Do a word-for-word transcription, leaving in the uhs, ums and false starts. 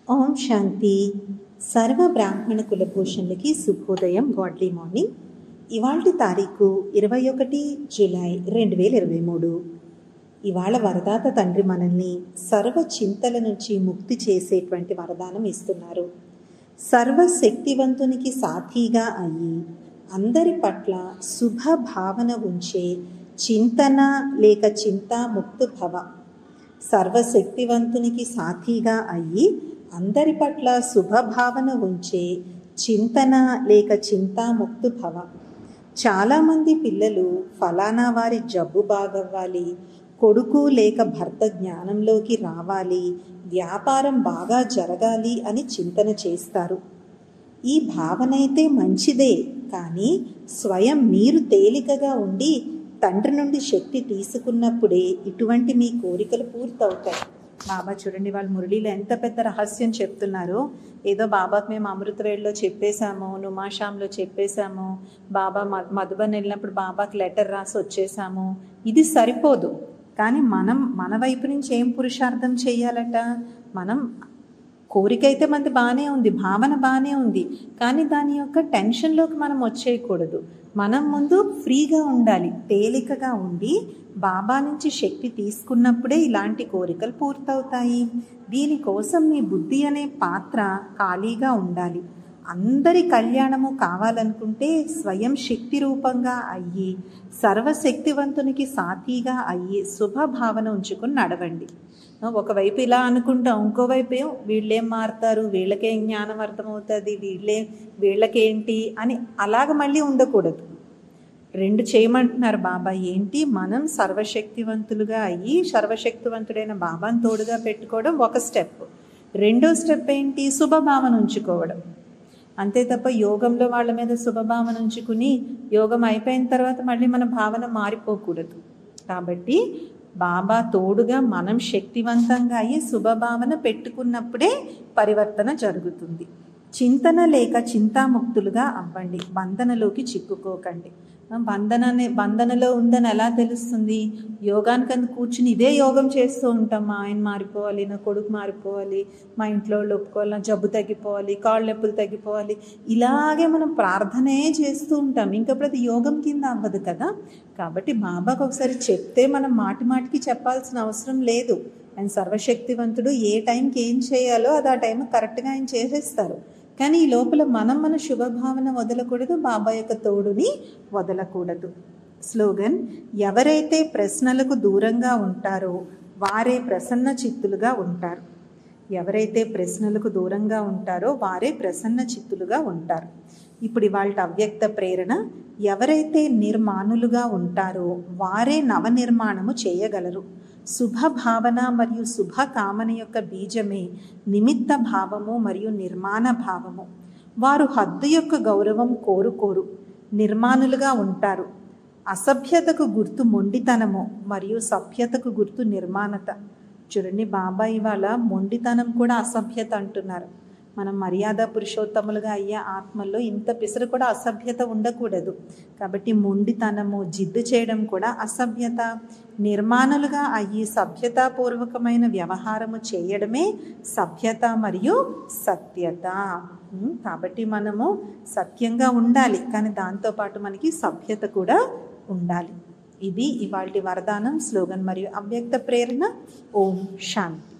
ఓం శాంతి. సర్వ బ్రాహ్మణ కులభూషణులకి శుభోదయం, గాడ్లీ మార్నింగ్. ఇవాళ తారీఖు ఇరవై ఒకటి జూలై రెండు వేల ఇరవై మూడు. ఇవాళ వరదాత తండ్రి మనల్ని సర్వ చింతల నుంచి ముక్తి చేసేటువంటి వరదానం ఇస్తున్నారు. సర్వశక్తివంతునికి సాథీగా అయ్యి అందరి పట్ల శుభ భావన ఉంచే చింతన లేక చింతాముక్తు భవ. సర్వశక్తివంతునికి సాథీగా అయ్యి అందరి పట్ల శుభభావన ఉంచే చింతన లేక చింతాముక్తు భవ. చాలామంది పిల్లలు ఫలానా వారి జబ్బు బాగవ్వాలి, కొడుకు లేక భర్త జ్ఞానంలోకి రావాలి, వ్యాపారం బాగా జరగాలి అని చింతన చేస్తారు. ఈ భావన అయితే మంచిదే, కానీ స్వయం మీరు తేలికగా ఉండి తండ్రి నుండి శక్తి తీసుకున్నప్పుడే ఇటువంటి మీ కోరికలు పూర్తవుతాయి. బాబా చూడండి, వాళ్ళు మురళీలో ఎంత పెద్ద రహస్యం చెప్తున్నారో. ఏదో బాబాకు మేము అమృతవేడిలో చెప్పేశాము, నుమాషాంలో చెప్పేశాము, బాబా మధుబన్ వెళ్ళినప్పుడు బాబాకి లెటర్ రాసి వచ్చేసాము, ఇది సరిపోదు. కానీ మనం మన వైపు నుంచి ఏం పురుషార్థం చేయాలట? మనం కోరిక అయితే మనది బాగానే ఉంది, భావన బాగానే ఉంది, కానీ దాని యొక్క టెన్షన్లోకి మనం వచ్చేయకూడదు. మనం ముందు ఫ్రీగా ఉండాలి, తేలికగా ఉండి బాబా నుంచి శక్తి తీసుకున్నప్పుడే ఇలాంటి కోరికలు పూర్తవుతాయి. దీనికోసం మీ బుద్ధి అనే పాత్ర ఖాళీగా ఉండాలి. అందరి కళ్యాణము కావాలనుకుంటే స్వయం శక్తి రూపంగా అయ్యి సర్వశక్తివంతునికి సాథీగా అయ్యి శుభభావన ఉంచుకొని నడవండి. ఒకవైపు ఇలా అనుకుంటాం, ఇంకోవైపు వీళ్ళేం మారుతారు, వీళ్ళకేం జ్ఞానం అర్థమవుతుంది, వీళ్ళే వీళ్ళకేంటి అని అలాగ మళ్ళీ ఉండకూడదు. రెండు చేయమంటున్నారు బాబా. ఏంటి? మనం సర్వశక్తివంతులుగా అయ్యి సర్వశక్తివంతుడైన బాబాను తోడుగా పెట్టుకోవడం ఒక స్టెప్. రెండో స్టెప్ ఏంటి? శుభభావన ఉంచుకోవడం. అంతే తప్ప యోగంలో వాళ్ళ మీద శుభభావన ఉంచుకుని యోగం అయిపోయిన తర్వాత మళ్ళీ మన భావన మారిపోకూడదు. కాబట్టి బాబా తోడుగా మనం శక్తివంతంగా అయ్యి శుభభావన పెట్టుకున్నప్పుడే పరివర్తన జరుగుతుంది. చింతన లేక చింతాముక్తులుగా అవ్వండి, బంధనలోకి చిక్కుకోకండి. బంధననే బంధనలో ఉందని ఎలా తెలుస్తుంది? యోగానికి అందు కూర్చుని ఇదే యోగం చేస్తూ ఉంటాం. మా ఆయన మారిపోవాలి, నా కొడుకు మారిపోవాలి, మా ఇంట్లో వాళ్ళు ఒప్పుకోవాలి, నా జబ్బు తగ్గిపోవాలి, కాళ్ళు నొప్పులు తగ్గిపోవాలి, ఇలాగే మనం ప్రార్థనే చేస్తూ ఉంటాం. ఇంకప్పుడు అది యోగం కింద అవ్వదు కదా. కాబట్టి బాబాకు ఒకసారి చెప్తే మనం మాటి మాటికి చెప్పాల్సిన అవసరం లేదు. ఆయన సర్వశక్తివంతుడు, ఏ టైంకి ఏం చేయాలో అది ఆ టైం కరెక్ట్గా ఆయన చేసేస్తారు. కానీ ఈ లోపల మనం మన శుభభావన వదలకూడదు, బాబా యొక్క తోడుని వదలకూడదు. స్లోగన్: ఎవరైతే ప్రశ్నలకు దూరంగా ఉంటారో వారే ప్రసన్న చిత్తులుగా ఉంటారు. ఎవరైతే ప్రశ్నలకు దూరంగా ఉంటారో వారే ప్రసన్న చిత్తులుగా ఉంటారు. ఇప్పుడు ఇవాళ అవ్యక్త ప్రేరణ: ఎవరైతే నిర్మాణులుగా ఉంటారో వారే నవనిర్మాణము చేయగలరు. శుభ భావన మరియు శుభ కామన యొక్క బీజమే నిమిత్త భావము మరియు నిర్మాణ భావము. వారు హద్దు యొక్క గౌరవం కోరుకోరు, నిర్మాణులుగా ఉంటారు. అసభ్యతకు గుర్తు మొండితనము మరియు సభ్యతకు గుర్తు నిర్మాణత. చూడండి, బాబా ఇవాళ మొండితనం కూడా అసభ్యత అంటున్నారు. మనం మర్యాద పురుషోత్తములుగా అయ్యే ఆత్మల్లో ఇంత పిసరు కూడా అసభ్యత ఉండకూడదు. కాబట్టి మొండితనము, జిద్దు చేయడం కూడా అసభ్యత. నిర్మాణులుగా అయ్యి సభ్యతాపూర్వకమైన వ్యవహారము చేయడమే సభ్యత మరియు సత్యత. కాబట్టి మనము సత్యంగా ఉండాలి, కానీ దాంతోపాటు మనకి సభ్యత కూడా ఉండాలి. ఇది ఇవాల్టి వరదానం, స్లోగన్ మరియు అవ్యక్త ప్రేరణ. ఓం శాంతి.